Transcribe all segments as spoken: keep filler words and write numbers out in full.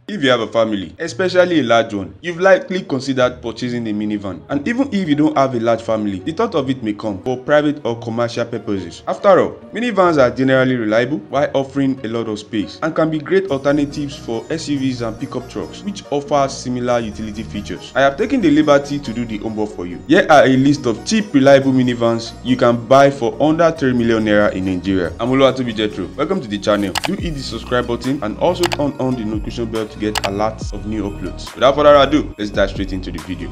If you have a family, especially a large one, you've likely considered purchasing a minivan. And even if you don't have a large family, the thought of it may come for private or commercial purposes. After all, minivans are generally reliable while offering a lot of space and can be great alternatives for S U Vs and pickup trucks, which offer similar utility features. I have taken the liberty to do the homework for you. Here are a list of cheap, reliable minivans you can buy for under three million naira in Nigeria. I'm Oluwatobi Jethro. Welcome to the channel. Do hit the subscribe button and also turn on the notification bell to get alerts of new uploads. Without further ado, let's dive straight into the video.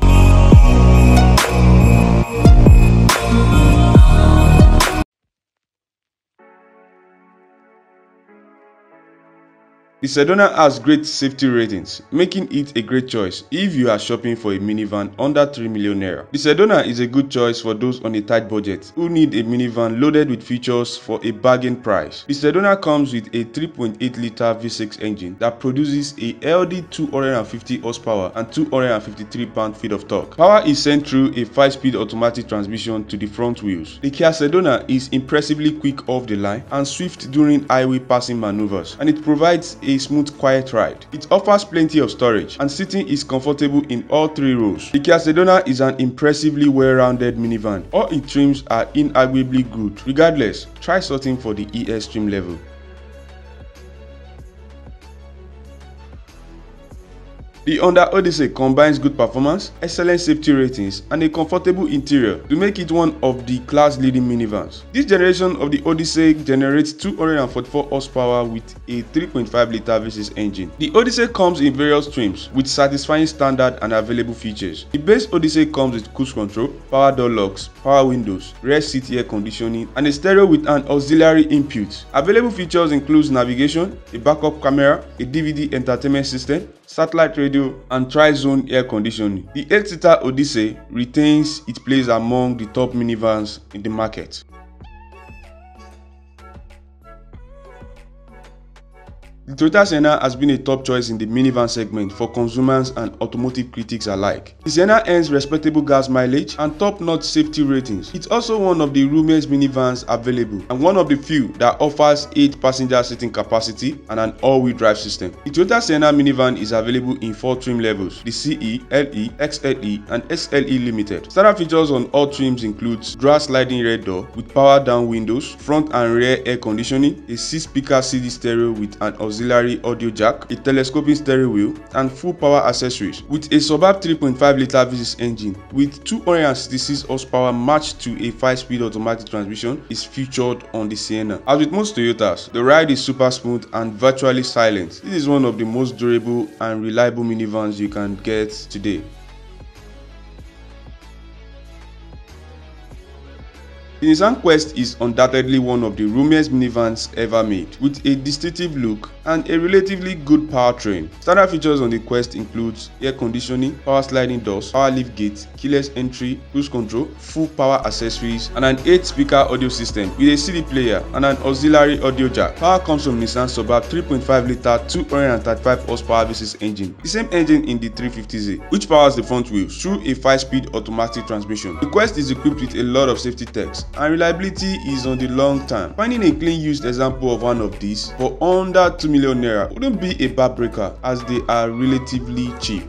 The Sedona has great safety ratings, making it a great choice if you are shopping for a minivan under three million naira. The Sedona is a good choice for those on a tight budget who need a minivan loaded with features for a bargain price. The Sedona comes with a three point eight litre V six engine that produces a healthy two hundred fifty horsepower and two hundred fifty-three pound-feet of torque. Power is sent through a five-speed automatic transmission to the front wheels. The Kia Sedona is impressively quick off the line and swift during highway passing maneuvers, and it provides a A smooth, quiet ride. It offers plenty of storage and seating is comfortable in all three rows. The Kia Sedona is an impressively well-rounded minivan. All its trims are inarguably good. Regardless, try sorting for the E S trim level. The Honda Odyssey combines good performance, excellent safety ratings, and a comfortable interior to make it one of the class-leading minivans. This generation of the Odyssey generates two hundred forty-four horsepower with a three point five litre V six engine. The Odyssey comes in various trims with satisfying standard and available features. The base Odyssey comes with cruise control, power door locks, power windows, rear seat air conditioning, and a stereo with an auxiliary input. Available features include navigation, a backup camera, a D V D entertainment system, satellite radio, and tri-zone air conditioning. The eight-seater Odyssey retains its place among the top minivans in the market. The Toyota Sienna has been a top choice in the minivan segment for consumers and automotive critics alike. The Sienna earns respectable gas mileage and top-notch safety ratings. It's also one of the roomiest minivans available and one of the few that offers eight passenger seating capacity and an all-wheel drive system. The Toyota Sienna minivan is available in four trim levels: the C E, L E, X L E, and X L E Limited. Standard features on all trims includes glass sliding rear door with power-down windows, front and rear air conditioning, a six-speaker C D stereo with an auxiliary audio jack, a telescoping steering wheel, and full power accessories. With a superb three point five litre V six engine with two hundred sixty-six horsepower matched to a five-speed automatic transmission is featured on the Sienna. As with most Toyotas, the ride is super smooth and virtually silent. This is one of the most durable and reliable minivans you can get today. The Nissan Quest is undoubtedly one of the roomiest minivans ever made, with a distinctive look and a relatively good powertrain. Standard features on the Quest includes air conditioning, power sliding doors, power lift gate, keyless entry, cruise control, full power accessories, and an eight speaker audio system with a C D player and an auxiliary audio jack. Power comes from Nissan's superb three point five litre two hundred thirty-five horsepower V six engine, the same engine in the three fifty Z, which powers the front wheels through a five-speed automatic transmission. The Quest is equipped with a lot of safety techs, and reliability is on the long term. Finding a clean used example of one of these for under two million naira wouldn't be a bad breaker, as they are relatively cheap.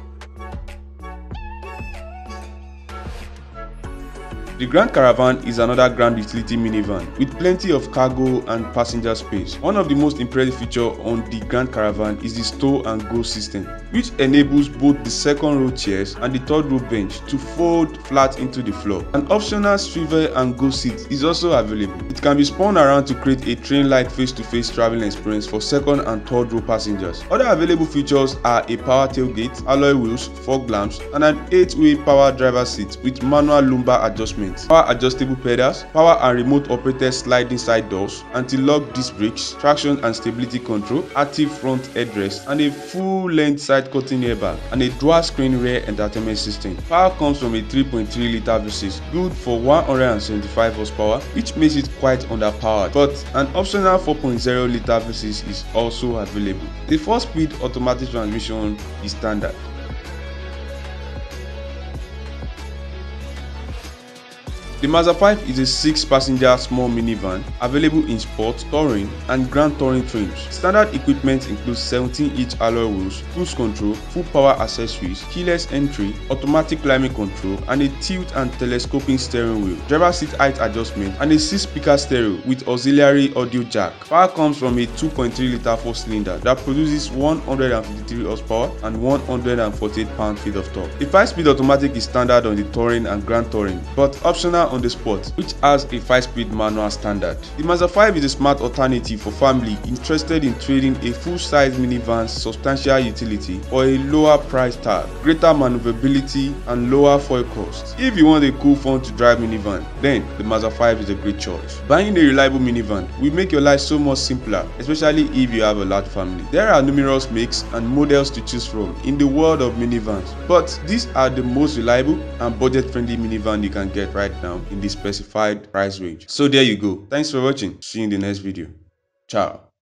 The Grand Caravan is another grand utility minivan with plenty of cargo and passenger space. One of the most impressive features on the Grand Caravan is the stow and go system, which enables both the second row chairs and the third row bench to fold flat into the floor. An optional swivel and go seat is also available. It can be spun around to create a train-like face-to-face traveling experience for second and third row passengers. Other available features are a power tailgate, alloy wheels, fog lamps, and an eight-way power driver seat with manual lumbar adjustment, power adjustable pedals, power and remote operated sliding side doors, anti-lock disc brakes, traction and stability control, active front headrest, and a full-length side curtain airbag, and a dual screen rear entertainment system. Power comes from a three point three litre V six, good for one hundred seventy-five horsepower, which makes it quite underpowered, but an optional four point zero litre V six is also available. The four-speed automatic transmission is standard. The Mazda five is a six passenger small minivan available in sport, touring and grand touring trims. Standard equipment includes seventeen inch alloy wheels, cruise control, full power accessories, keyless entry, automatic climate control and a tilt and telescoping steering wheel, driver seat height adjustment and a six speaker stereo with auxiliary audio jack. Power comes from a two point three litre four cylinder that produces one hundred fifty-three horsepower and one hundred forty-eight pound-feet of torque. The five speed automatic is standard on the touring and grand touring, but optional on the sport, which has a five speed manual standard. The Mazda five is a smart alternative for family interested in trading a full-size minivan's substantial utility for a lower price tag, greater maneuverability and lower fuel costs. If you want a cool, fun to drive minivan, then the Mazda five is a great choice. Buying a reliable minivan will make your life so much simpler, especially if you have a large family. There are numerous makes and models to choose from in the world of minivans, but these are the most reliable and budget-friendly minivan you can get right now in the specified price range. So there you go. Thanks for watching. See you in the next video. Ciao.